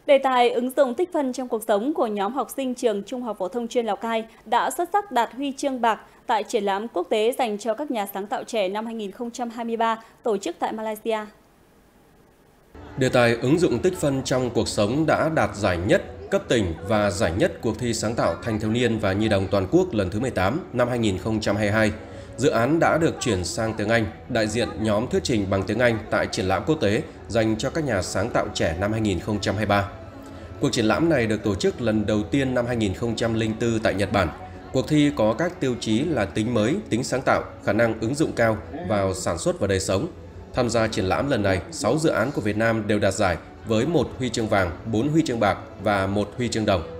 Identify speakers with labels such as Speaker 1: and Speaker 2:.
Speaker 1: Đề tài ứng dụng tích phân trong cuộc sống của nhóm học sinh trường Trung học phổ thông chuyên Lào Cai đã xuất sắc đạt huy chương bạc tại triển lãm quốc tế dành cho các nhà sáng tạo trẻ năm 2023 tổ chức tại Malaysia.
Speaker 2: Đề tài ứng dụng tích phân trong cuộc sống đã đạt giải nhất cấp tỉnh và giải nhất cuộc thi sáng tạo thanh thiếu niên và nhi đồng toàn quốc lần thứ 18 năm 2022. Dự án đã được chuyển sang tiếng Anh, đại diện nhóm thuyết trình bằng tiếng Anh tại triển lãm quốc tế dành cho các nhà sáng tạo trẻ năm 2023. Cuộc triển lãm này được tổ chức lần đầu tiên năm 2004 tại Nhật Bản. Cuộc thi có các tiêu chí là tính mới, tính sáng tạo, khả năng ứng dụng cao vào sản xuất và đời sống. Tham gia triển lãm lần này, 6 dự án của Việt Nam đều đạt giải với 1 huy chương vàng, 4 huy chương bạc và 1 huy chương đồng.